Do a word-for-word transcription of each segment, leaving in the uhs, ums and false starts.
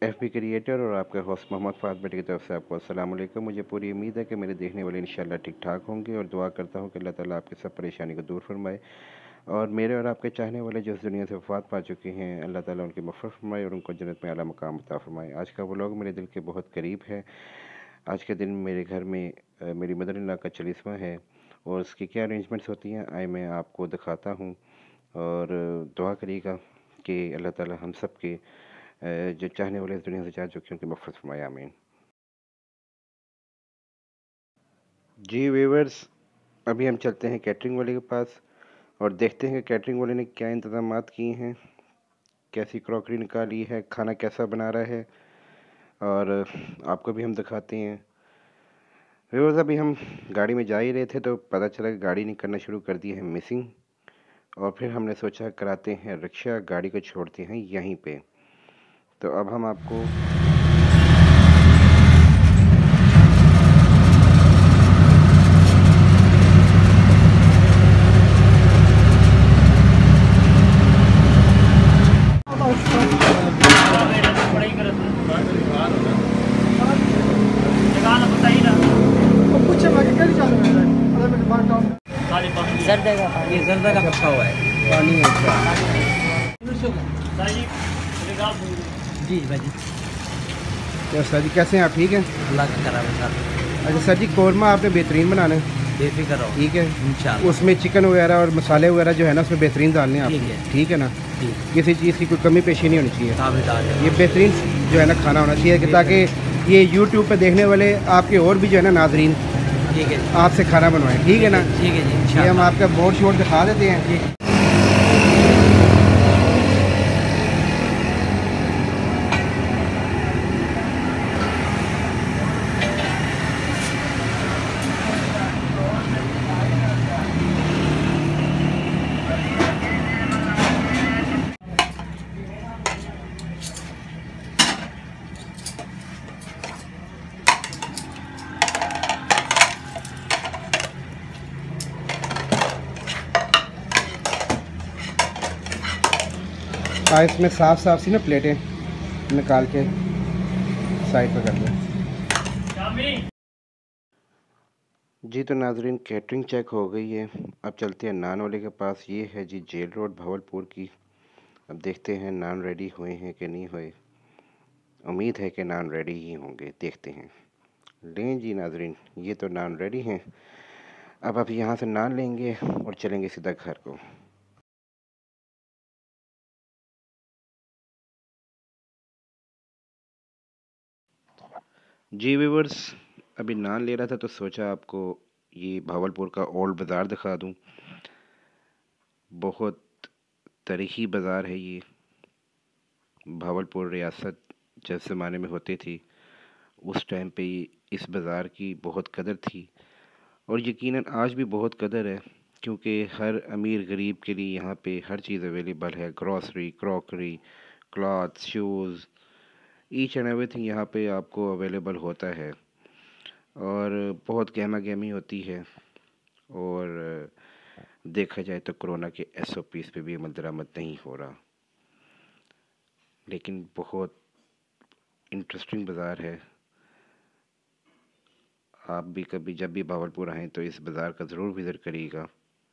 F B creator और आपका host Mohammad Faaz बेटे की तरफ से आपको अस्सलाम वालेकुम। मुझे पूरी उम्मीद है कि मेरे देखने वाले इंशाल्लाह ठीक ठाक होंगे और दुआ करता हूँ कि अल्लाह ताला आपकी सब परेशानी को दूर फरमाए और मेरे और आपके चाहने वाले जो इस दुनिया से वफ़ात पा चुके हैं अल्लाह ताला उनकी मग़फ़िरत फरमाए और उनको जन्नत में आला मकाम अता फरमाए। आज का व्लॉग मेरे दिल के बहुत करीब है। आज के दिन मेरे घर में अ, मेरी मदर इन लॉ का चालीसवां है और उसकी क्या अरेंजमेंट्स होती हैं आए मैं आपको दिखाता हूँ और दुआ करिएगा कि अल्लाह ताला हम सब के अ, जो चाहने वाले इस दुनिया से जा चुके हैं उनकी मग़फ़िरत फरमाए, आमीन। जी व्यूअर्स, अभी हम चलते हैं कैटरिंग वाले के पास और देखते हैं कि कैटरिंग वाले ने क्या इंतज़ामात किए हैं, कैसी क्रॉकरी निकाली है, खाना कैसा बना रहा है और आपको भी हम दिखाते हैं। व्यूअर्स, अभी हम गाड़ी में जा ही रहे थे तो पता चला कि गाड़ी ने करना शुरू कर दी है मिसिंग और फिर हमने सोचा कराते हैं रिक्शा, गाड़ी को छोड़ते हैं यहीं पे। तो अब हम आपको जर्दा का पानी, ये जर्दा का पक्का हुआ है पानी है। जी भाजी। तो सर जी कैसे हैं आप, ठीक हैं? अल्लाह का कराम है साहब। अच्छा सर जी, कौरमा आपने बेहतरीन बनाना है, बेफिक्र रहो, ठीक है? इंशाल्लाह। उसमें चिकन वगैरह और मसाले वगैरह जो है ना उसमें बेहतरीन डालने हैं ठीक आपको, है। ठीक है ना? ठीक किसी चीज़ की कोई कमी पेशी नहीं होनी चाहिए, ताबेदार है। ये बेहतरीन जो है ना खाना होना चाहिए कि ताकि ये यूट्यूब पे देखने वाले आपके और भी जो है ना नाजरीन ठीक है, आपसे खाना बनवाएं, ठीक है ना? ठीक है जी, ये हम इंशाल्लाह। आपका बोर्ड शोर्ड दिखा देते हैं। हाँ, इसमें साफ साफ सी ना प्लेटें निकाल के साइड पर कर दें। जी तो नाजरीन, कैटरिंग चेक हो गई है, अब चलते हैं नान वाले के पास। ये है जी जेल रोड भावलपुर की। अब देखते हैं नान रेडी हुए हैं कि नहीं हुए। उम्मीद है कि नान रेडी ही होंगे, देखते हैं। लें जी नाजरीन, ये तो नान रेडी हैं। अब आप यहाँ से नान लेंगे और चलेंगे सीधा घर को। जी व्यूवर्स, अभी नान ले रहा था तो सोचा आपको ये भावलपुर का ओल्ड बाज़ार दिखा दूं। बहुत तारीखी बाज़ार है ये। भावलपुर रियासत जिस ज़माने में होती थी उस टाइम पे इस बाज़ार की बहुत कदर थी और यकीनन आज भी बहुत कदर है, क्योंकि हर अमीर गरीब के लिए यहाँ पे हर चीज़ अवेलेबल है। Grocery, crockery, cloth, shoes, each and everything यहाँ पे आपको अवेलेबल होता है और बहुत गहमा गहमी होती है। और देखा जाए तो कोरोना के एस ओ पीज़ पे भी अमल दरामद नहीं हो रहा, लेकिन बहुत इंटरेस्टिंग बाज़ार है। आप भी कभी जब भी भावलपुर आएँ तो इस बाज़ार का ज़रूर विज़िट करिएगा।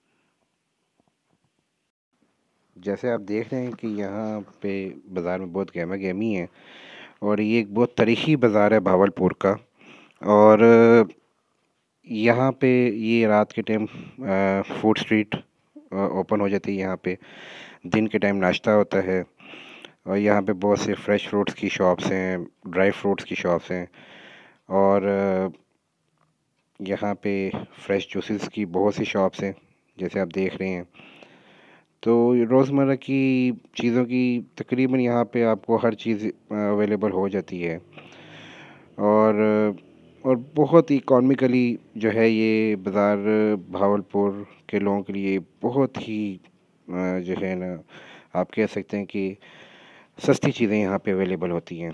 जैसे आप देख रहे हैं कि यहाँ पे बाज़ार में बहुत गहमा गहमी है और ये एक बहुत तारीख़ी बाज़ार है भावलपुर का। और यहाँ पे ये रात के टाइम फूड स्ट्रीट ओपन हो जाती है। यहाँ पे दिन के टाइम नाश्ता होता है और यहाँ पे बहुत से फ्रेश फ्रूट्स की शॉप्स हैं, ड्राई फ्रूट्स की शॉप्स हैं और यहाँ पे फ्रेश जूसेस की बहुत सी शॉप्स हैं जैसे आप देख रहे हैं। तो रोज़मर्रा की चीज़ों की तकरीबन यहाँ पे आपको हर चीज़ अवेलेबल हो जाती है और और बहुत ही इकॉनमिकली जो है ये बाज़ार भावलपुर के लोगों के लिए बहुत ही जो है ना, आप कह सकते हैं कि सस्ती चीज़ें यहाँ पे अवेलेबल होती हैं।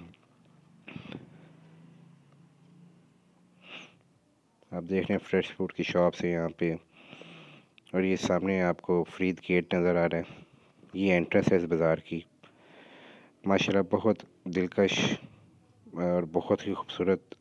आप देख रहे हैं फ्रेश फूड की शॉप्स है यहाँ पे और ये सामने आपको फरीद गेट नज़र आ रहा है। ये एंट्रेंस है इस बाज़ार की। माशाल्लाह बहुत दिलकश और बहुत ही खूबसूरत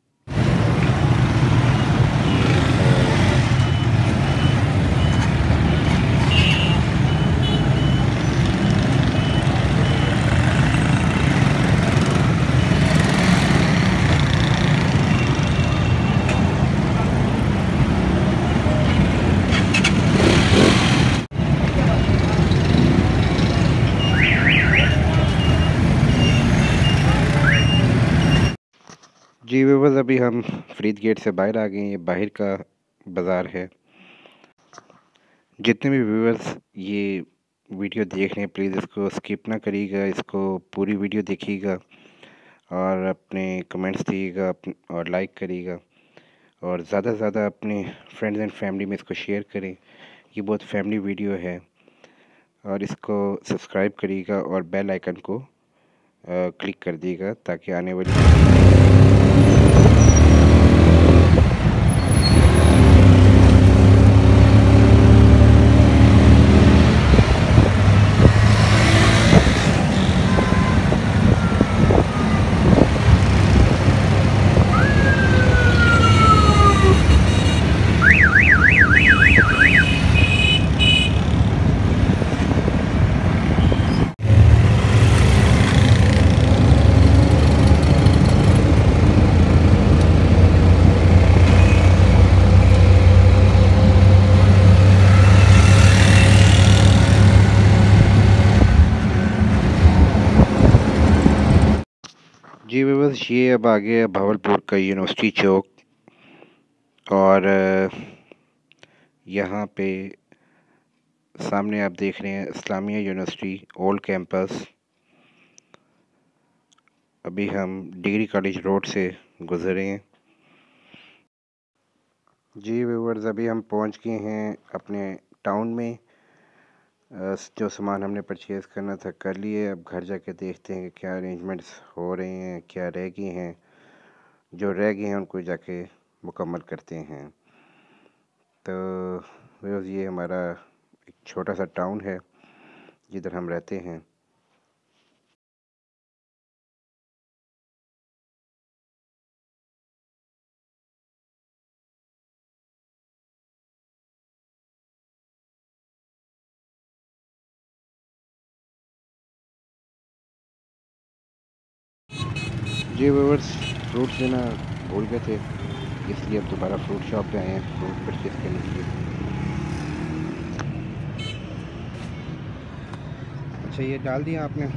जी व्यूअर्स, अभी हम फरीद गेट से बाहर आ गए हैं। ये बाहर का बाज़ार है। जितने भी व्यूअर्स ये वीडियो देख रहे हैं प्लीज़ इसको स्किप ना करिएगा, इसको पूरी वीडियो देखिएगा और अपने कमेंट्स दिएगा और लाइक करिएगा और ज़्यादा से ज़्यादा अपने फ्रेंड्स एंड फैमिली में इसको शेयर करें। ये बहुत फैमिली वीडियो है और इसको सब्सक्राइब करिएगा और बेल आइकन को क्लिक कर दिएगा ताकि आने वाली जी व्यूअर्स, ये अब आ गया भावलपुर का यूनिवर्सिटी चौक और यहाँ पे सामने आप देख रहे हैं इस्लामिया यूनिवर्सिटी ओल्ड कैंपस। अभी हम डिग्री कॉलेज रोड से गुज़रे हैं। जी व्यूअर्स, अभी हम पहुँच गए हैं अपने टाउन में। जो सामान हमने परचेज़ करना था कर लिए। अब घर जाके देखते हैं कि क्या अरेंजमेंट्स हो रहे हैं, क्या रह गए हैं। जो रह गए हैं उनको जाके मुकम्मल करते हैं। तो व्यूअर्स, ये हमारा एक छोटा सा टाउन है जिधर हम रहते हैं। जी व्यूअर्स, फ्रूट्स लेना भूल गए थे इसलिए अब दोबारा फ्रूट शॉप पे आए हैं फ्रूट परचेज़ करने के लिए। अच्छा, ये डाल दिया आपने।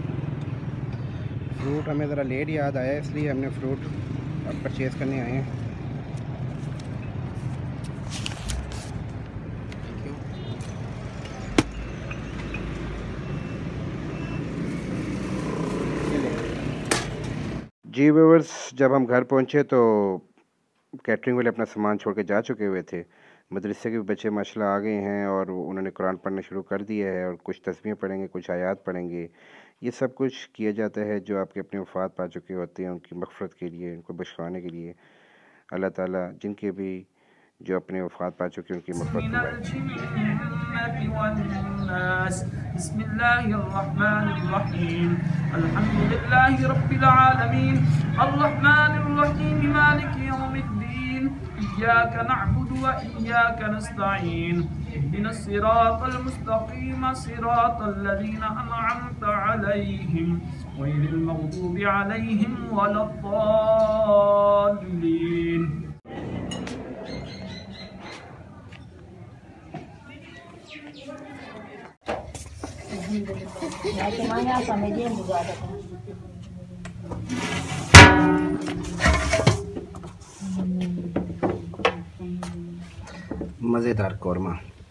फ्रूट हमें ज़रा लेट याद आया इसलिए हमने फ्रूट अब परचेज़ करने आए हैं। जी व्यूअर्स, जब हम घर पहुंचे तो कैटरिंग वाले अपना सामान छोड़ के जा चुके हुए थे। मदरसे के बच्चे माशाल्लाह आ गए हैं और उन्होंने कुरान पढ़ना शुरू कर दिया है और कुछ तस्बीहें पढ़ेंगे, कुछ आयात पढ़ेंगे। ये सब कुछ किया जाता है जो आपके अपने वफ़ात पा चुके होते हैं उनकी मग़फ़िरत के लिए, उनको बख्शवाने के लिए। अल्लाह ताला जिनके भी जो अपने वफ़ात पा चुके हैं उनकी मग़फ़िरत इय्याका नअबुदु व इय्याका नस्तईन इहदिनस सिरातल मुस्तक़ीम सिरातल लज़ीना अनअमता अलैहिम गैरिल मग़दूबि अलैहिम वलद्दाल्लीन। मज़ेदार कौरमा।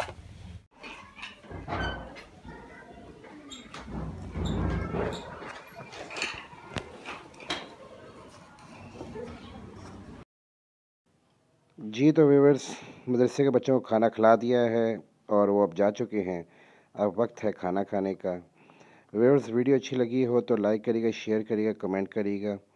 जी तो व्यूअर्स, मदरसे के बच्चों को खाना खिला दिया है और वो अब जा चुके हैं। अब वक्त है खाना खाने का। व्यूअर्स, वीडियो अच्छी लगी हो तो लाइक करिएगा, शेयर करिएगा, कमेंट करिएगा।